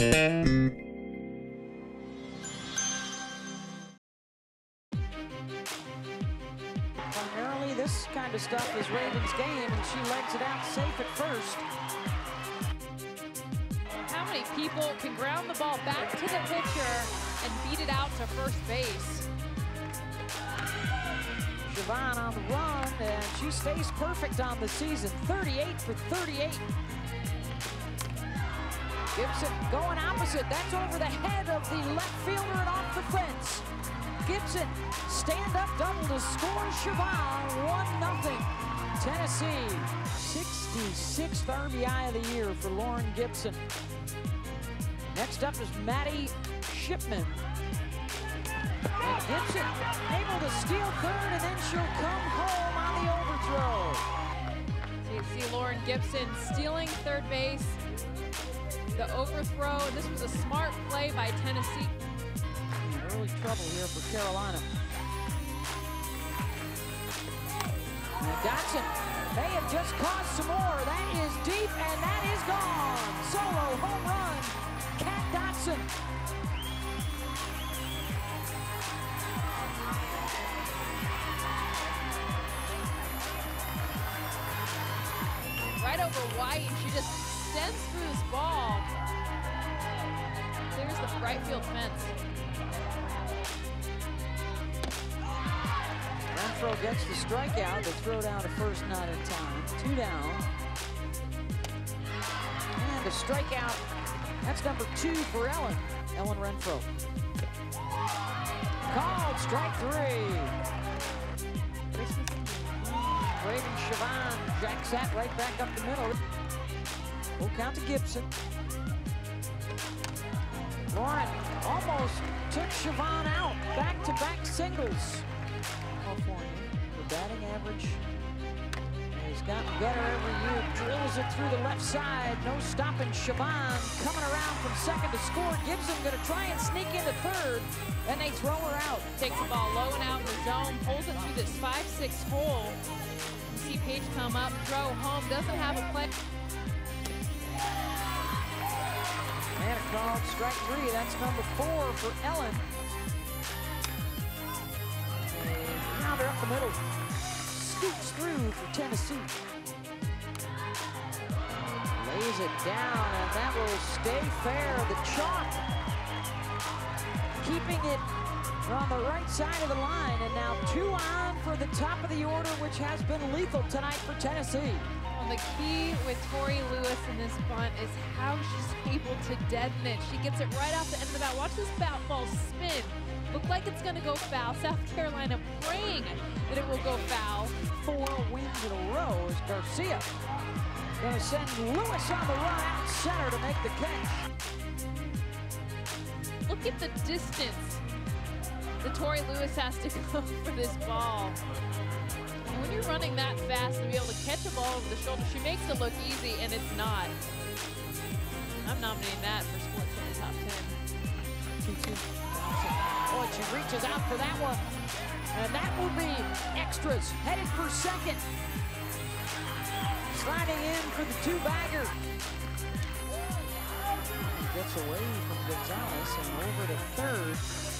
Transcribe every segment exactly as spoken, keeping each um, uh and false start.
Primarily, this kind of stuff is Raven's game, and she legs it out safe at first. How many people can ground the ball back to the pitcher and beat it out to first base? Siobhan on the run, and she stays perfect on the season. thirty-eight for thirty-eight. Gibson going opposite. That's over the head of the left fielder and off the fence. Gibson, stand-up double to score Siobhan, one nothing. Tennessee, sixty-sixth R B I of the year for Lauren Gibson. Next up is Maddie Shipman. And Gibson able to steal third, and then she'll come home on the overthrow. So you see Lauren Gibson stealing third base. The overthrow, and this was a smart play by Tennessee. Early trouble here for Carolina. And Dotson may have just caused some more. That is deep, and that is gone. Solo home run, Kat Dotson. Right over White, she just sends through this ball. Clears the right field fence. Renfroe gets the strikeout. The throw down to first, not in time. Two down. And a strikeout. That's number two for Ellen. Ellen Renfroe. Called strike three. Raven Siobhan jacks that right back up the middle. Full count to Gibson. Lauren almost took Siobhan out. Back-to-back singles. California, the batting average has gotten better every year. Drills it through the left side. No stopping Siobhan. Coming around from second to score. Gibson gonna try and sneak into third. And they throw her out. Takes the ball low and out in the zone. Pulls it through this five six hole. You see Paige come up, throw home. Doesn't have a play. And a called strike three. That's number four for Ellen. And rounder up the middle. Scoops through for Tennessee. Lays it down, and that will stay fair. The chalk keeping it on the right side of the line. And now two on for the top of the order, which has been lethal tonight for Tennessee. The key with Tori Lewis in this bunt is how she's able to deaden it. She gets it right off the end of the bat. Watch this bat ball spin. Look like it's going to go foul. South Carolina praying that it will go foul. Four wins in a row as Garcia going to send Lewis on the run out center to make the catch. Look at the distance that Tori Lewis has to go for this ball. And when you're running that fast to be able to catch a ball over the shoulder, she makes it look easy, and it's not. I'm nominating that for Sports in the Top ten. two two. Oh, and she reaches out for that one. And that will be extras. Headed for second. Sliding in for the two-bagger. Gets away from Gonzalez and over to third.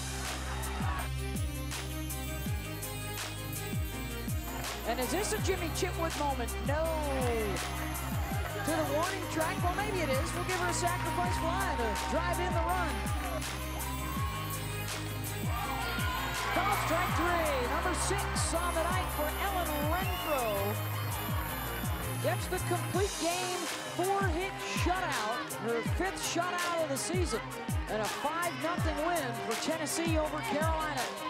And is this a Jimmy Chitwood moment? No. To the warning track? Well, maybe it is. We'll give her a sacrifice fly to drive in the run. Call strike three. Number six on the night for Ellen Renfroe. Gets the complete game, four-hit shutout. Her fifth shutout of the season. And a five nothing win for Tennessee over Carolina.